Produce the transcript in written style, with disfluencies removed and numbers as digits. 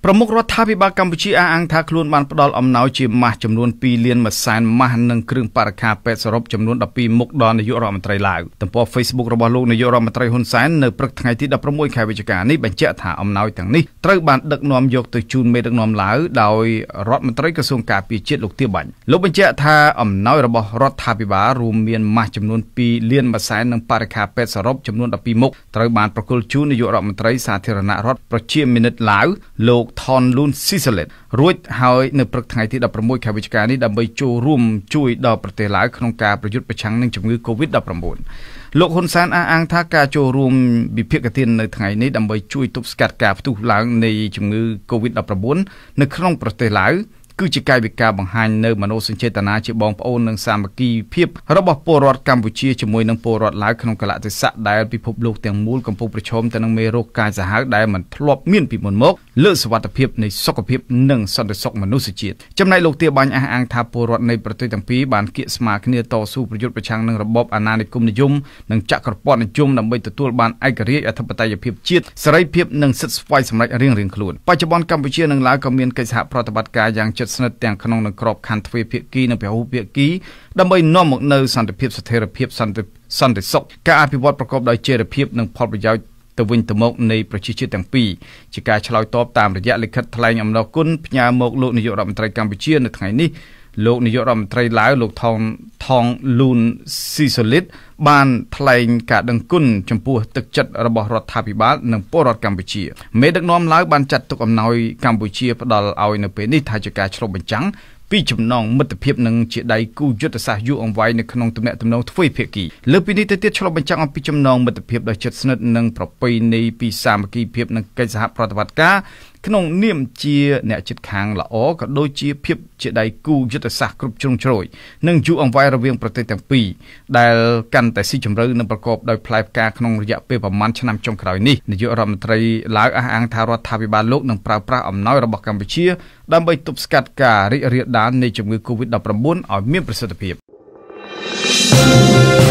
ប្រមុខរដ្ឋាភិបាលកម្ពុជាអះអាងថាខ្លួនបានផ្ដល់អំណោយជាម៉ាស់ចំនួន2លានមួយសែនម៉ាស់និងគ្រឿងបរិក្ខារពេទ្យសរុបចំនួន12មុខដល់នាយករដ្ឋមន្ត្រីឡាវទំព័រ Facebook របស់លោកនាយករដ្ឋមន្ត្រីហ៊ុនសែននៅព្រឹកថ្ងៃទី16ខែវិច្ឆិកានេះបញ្ជាក់ថាអំណោយទាំងនេះត្រូវបានដឹកនាំយកទៅជូនមេដឹកនាំឡាវដោយរដ្ឋមន្ត្រីក្រសួងការពារជាតិលោកទាបាញ់លោកបញ្ជាក់ថាអំណោយរបស់រដ្ឋាភិបាលរួមមានម៉ាស់ចំនួន2លានមួយសែននិងបរិក្ខារពេទ្យសរុបចំនួន12មុខត្រូវបានប្រគល់ជូននាយករដ្ឋមន្ត្រីសាធារណរដ្ឋប្រជាមានិតឡាវលោកថនលូនស៊ីសលេតរួចហើយនៅព្រឹកថ្ងៃទី16ខែវិច្ឆិកានេះដើម្បីចូលរួមជួយដល់ប្រទេសឡាវក្នុងការប្រយុទ្ធប្រឆាំងនឹងជំងឺ Covid-19 លោកហ៊ុនសែនអះអាងថាការចូលរួមវិភាគទាននៅថ្ងៃនេះដើម្បីជួយទប់ស្កាត់ការផ្ទុះឡើងនៃជំងឺ Covid-19 នៅក្នុងប្រទេសឡាវគឺជាកាយវិការបង្ហាញនៅមនោសញ្ចេតនាជាបងប្អូននិងសាមគ្គីភាពរបស់ពលរដ្ឋកម្ពុជាជាមួយនឹងពលរដ្ឋឡាវក្នុងកលៈទេសៈដែលពិភពលោកទាំងមូលកំពុងប្រឈមទៅនឹងមេរោគកាចសាហាវដែលមិនធ្លាប់មានពីមុនមកលើសុវត្ថិភាពនៃសុខភាពនិងសន្តិសុខមនុស្សជាតិចំណែកលោកទាបាញ់អះអាងថាពលរដ្ឋនៃប្រទេសទាំងពីរបានគៀកស្មារគ្នាតស៊ូប្រយុទ្ធប្រឆាំងនឹងរបបអាណានិគមនិយមនិងចក្រពត្តិនិយមដើម្បីទទួលបានឯករាជ្យអធិបតេយ្យភាពជាតិសេរីភាពនិងសិទ្ធិស្វ័យសម្រេចរៀងៗខ្លួនបច្ចុប្បន្នកម្ពុជានិងឡាវក៏មានកិច្ចសហប្រតិបត្តិការយ៉ាងជិតស្និទ្ធទាំងក្នុងក្របខ័ណ្ឌទ្វេភាគីនិងពហុភាគីដើម្បីនាំមកនូវសន្តិភាពស្ថិរភាពសន្តិសុខការអភិវឌ្ឍប្រកបដោយចីរភាពនិងផលប្រយោជន៍ទៅវិញទៅមកនៃប្រជាជាតិទាំងពីរជាការឆ្លើយតបតាមរយៈលិខិតថ្លែងអំណរគុណផ្ញើមកលោកនាយករដ្ឋមន្ត្រីកម្ពុជានៅថ្ងៃនេះលោកនាយករដ្ឋមន្ត្រីឡាវលោកថងលូនស៊ីសូលីតបានថ្លែងការដឹងគុណចំពោះទឹកចិត្តរបស់រដ្ឋាភិបាលនិងពលរដ្ឋកម្ពុជាមេដឹកនាំឡាវបានចាត់ទុកអំណោយកម្ពុជាផ្ដល់ឲ្យនៅពេលនេះថាជាការឆ្លុះបញ្ចាំងពីចំណងមិត្តភាពនិងជាដៃគូយុទ្ធសាស្ត្រយូរអង្វែងនៅក្នុងទំនាក់ទំនងទ្វេភាគីលើពីនេះទៅទៀតឆ្លុះបញ្ចាំងអំពីចំណងមិត្តភាពដ៏ជិតស្និទ្ធនិងប្រពៃណីពីសាមគ្គីភាពនិងកិច្ចសហប្រតិបត្តិការក្នុងនាមជាអ្នកជិតខាងល្អក៏ដូចជាភាពជាដៃគូយុទ្ធសាស្ត្រគ្រប់ជ្រុងជ្រោយនិងយូរអង្វែងរវាងប្រទេសទាំងពីរដែលកាន់តែស៊ីជម្រៅនិងប្រកបដោយផ្លែផ្កាក្នុងរយៈពេលប្រមាណឆ្នាំចុងក្រោយនេះនាយករដ្ឋមន្ត្រីឡាវអះអាងថារដ្ឋាភិបាលលោកនឹងប្រើប្រាស់អំណោយរបស់កម្ពុជាដើម្បីទប់ស្កាត់ការរីករាលដាលនៃជំងឺ Covid-19 ឲ្យមានប្រសិទ្ធភាព